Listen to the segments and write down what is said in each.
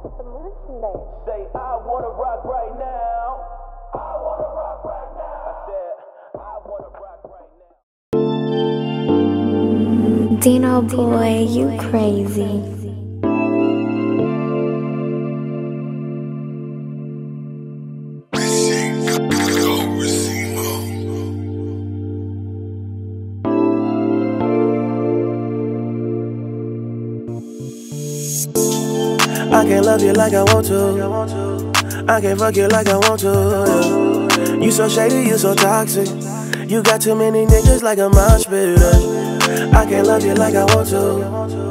with the merchandise. Say, I wanna rock right now. I wanna rock right now. I said, I wanna rock right now. Deano boy, you crazy. I can't love you like I want to. I can't fuck you like I want to. Yeah. You so shady, you so toxic. You got too many niggas like a mosh pit. I can't love you like I want to.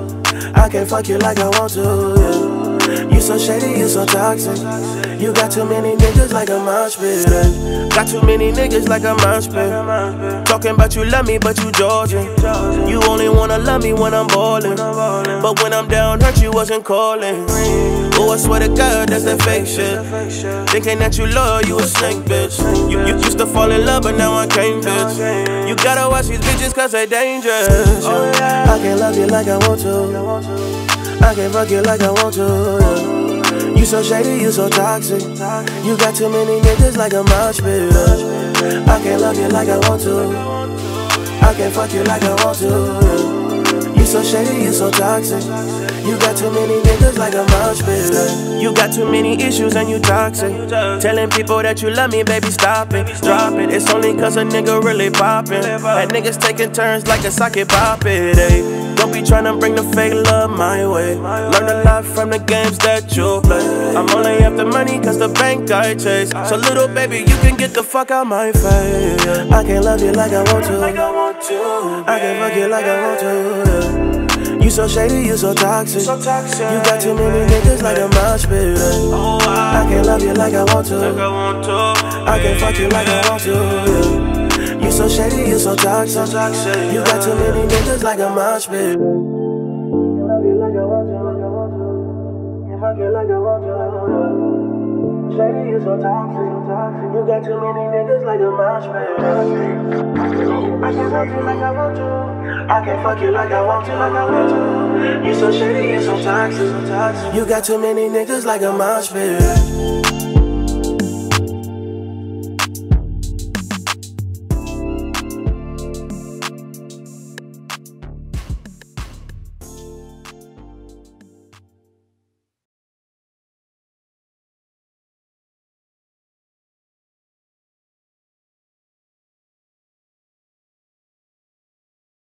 I can't fuck you like I want to. Yeah. You so shady, you so toxic. You got too many niggas like a mosh pit. Got too many niggas like a mosh pit. Talking about you love me, but you Georgian. You only wanna love me when I'm ballin'. But when I'm down hurt, you wasn't calling. Oh, I swear to God, that's that fake shit. Thinking that you loyal, you a snake, bitch. You used to fall in love, but now I can't, bitch. You gotta watch these bitches cause they dangerous. I can't love you like I want to. I can't fuck you like I want to. You so shady, you so toxic. You got too many niggas like a mosh pit. I can't love you like I want to. I can't fuck you like I want to. You so shady, you so toxic. You got too many niggas like a mosh pit. You got too many issues and you toxic. Telling people that you love me, baby, stop it. Drop it, it's only cause a nigga really poppin'. And niggas taking turns like a socket pop it, ayy. Don't be tryna bring the fake love my way. Learn a lot from the games that you play. I'm only after money cause the bank I chase. So little baby, you can get the fuck out my face. I can't love you like I want to. I can't fuck you like I want to. You so shady, you so toxic. You got too many niggas like a mosh pit. I can't love you like I want to. I can't fuck you like I want to. You so shady, you so toxic. You got too many niggas like a mosh pit. I love you like I want to. You fuck you like I want to. Shady, you so toxic. You got too many niggas like a mosh pit. I can't love you like I want to. I can't fuck you like I want to. You so shady, you so toxic. You got too many niggas like a mosh pit.